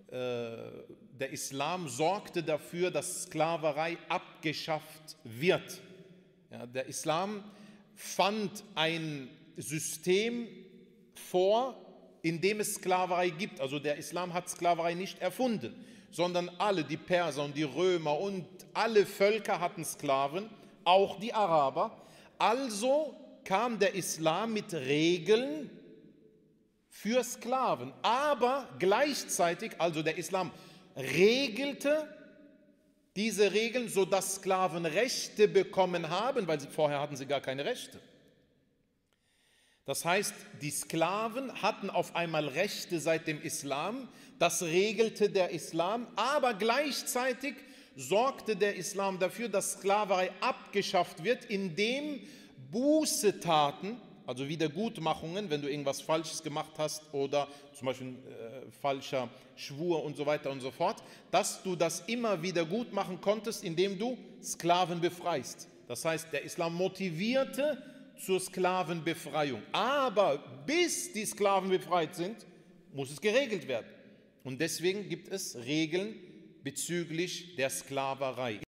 der Islam sorgte dafür, dass Sklaverei abgeschafft wird. Ja, der Islam fand ein System vor, in dem es Sklaverei gibt. Also der Islam hat Sklaverei nicht erfunden, sondern alle, die Perser und die Römer und alle Völker hatten Sklaven, auch die Araber. Also kam der Islam mit Regeln für Sklaven, aber gleichzeitig, also der Islam regelte diese Regeln, sodass Sklaven Rechte bekommen haben, weil vorher hatten sie gar keine Rechte. Das heißt, die Sklaven hatten auf einmal Rechte seit dem Islam, das regelte der Islam, aber gleichzeitig sorgte der Islam dafür, dass Sklaverei abgeschafft wird, indem Bußetaten, also Wiedergutmachungen, wenn du irgendwas Falsches gemacht hast oder zum Beispiel falscher Schwur und so weiter und so fort, dass du das immer wieder gut machen konntest, indem du Sklaven befreist. Das heißt, der Islam motivierte zur Sklavenbefreiung. Aber bis die Sklaven befreit sind, muss es geregelt werden. Und deswegen gibt es Regeln bezüglich der Sklaverei.